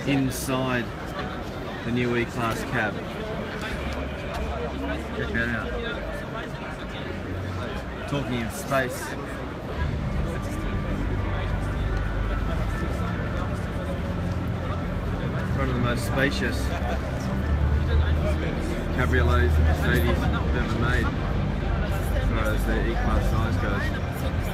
inside the new E-Class cab. Check that out. Talking of space, one of the most spacious cabriolets that Mercedes have ever made as far as the E-Class size goes.